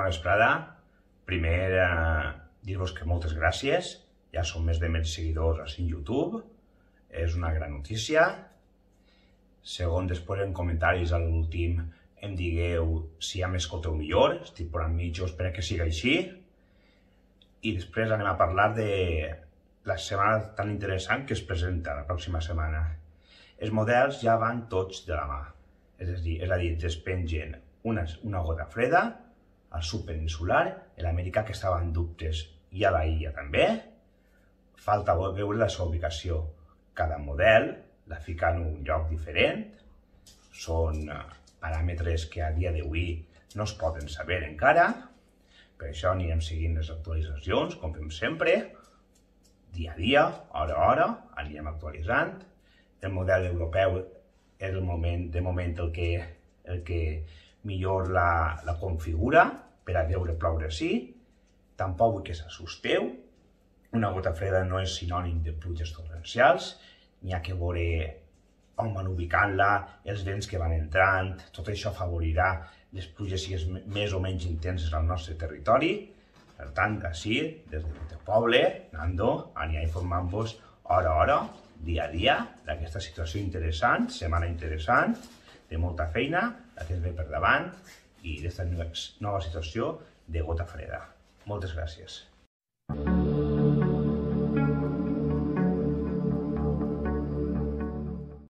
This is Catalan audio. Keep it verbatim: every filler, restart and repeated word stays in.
Bona vesprada. Primer, eh, dir-vos que moltes gràcies. Ja som més de mil seguidors a YouTube. És una gran notícia. Segon, després en comentaris a l'últim em digueu si ja m'escolteu millor. Estic por enmig, jo espero que siga així. I després anem a parlar de la setmana tan interessant que es presenta la pròxima setmana. Els models ja van tots de la mà. És a dir, és a dir, despengen una, una gota freda al sud peninsular, a l'Amèrica que estava en dubtes i a la illa també. Falta veure la seva ubicació. Cada model la fica en un lloc diferent. Són paràmetres que a dia d'avui no es poden saber encara. Per això anirem seguint les actualitzacions, com fem sempre. Dia a dia, hora a hora, anirem actualitzant. El model europeu és el moment, de moment el que, el que millor la, la configura per a veure ploure sí. Tampoc vull que s'assusteu. Una gota freda no és sinònim de pluges torrencials. N'hi ha que veure on van ubicant-la, els vents que van entrant. Tot això afavorirà les pluges sigues més o menys intenses al nostre territori. Per tant, d'ací, des del poble, Nando, anirà informant-vos hora a hora, dia a dia, d'aquesta situació interessant, setmana interessant, de molta feina, la tens bé per davant, i d'aquesta nova situació de gota freda. Moltes gràcies.